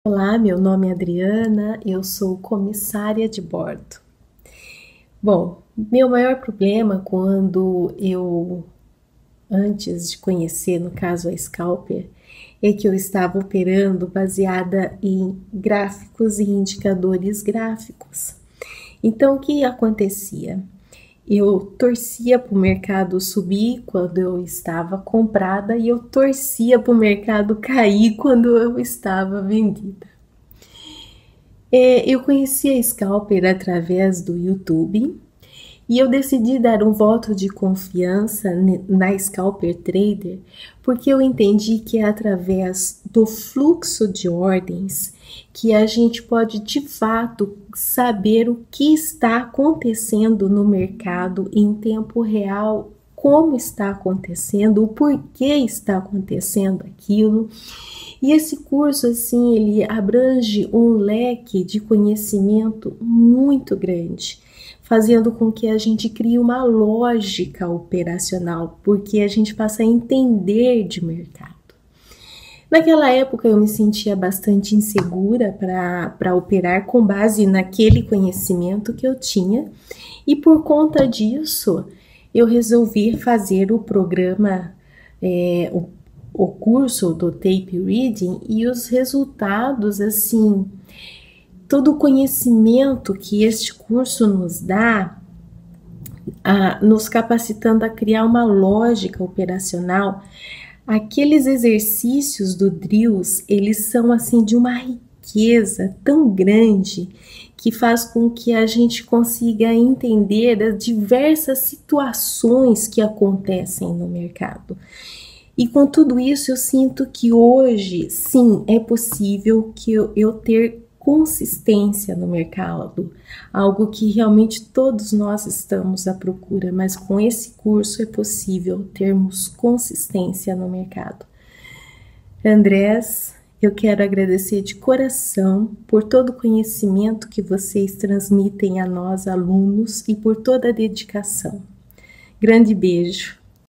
Olá, meu nome é Adriana, eu sou comissária de bordo. Bom, meu maior problema antes de conhecer, no caso, a Scalper, é que eu estava operando baseada em gráficos e indicadores gráficos. Então, o que acontecia? Eu torcia para o mercado subir quando eu estava comprada e eu torcia para o mercado cair quando eu estava vendida. Eu conheci a Scalper através do YouTube e eu decidi dar um voto de confiança na Scalper Trader porque eu entendi que é através do fluxo de ordens que a gente pode de fato saber o que está acontecendo no mercado em tempo real, como está acontecendo, o porquê está acontecendo aquilo. E esse curso, assim, ele abrange um leque de conhecimento muito grande, fazendo com que a gente crie uma lógica operacional, porque a gente passa a entender de mercado. Naquela época eu me sentia bastante insegura para operar com base naquele conhecimento que eu tinha, e por conta disso eu resolvi fazer o programa, o curso do Tape Reading, e os resultados, assim, todo o conhecimento que este curso nos dá, nos capacitando a criar uma lógica operacional. Aqueles exercícios do Drills, eles são assim de uma riqueza tão grande que faz com que a gente consiga entender as diversas situações que acontecem no mercado. E com tudo isso eu sinto que hoje, sim, é possível que eu ter consistência no mercado, algo que realmente todos nós estamos à procura, mas com esse curso é possível termos consistência no mercado. Andrés, eu quero agradecer de coração por todo o conhecimento que vocês transmitem a nós, alunos, e por toda a dedicação. Grande beijo!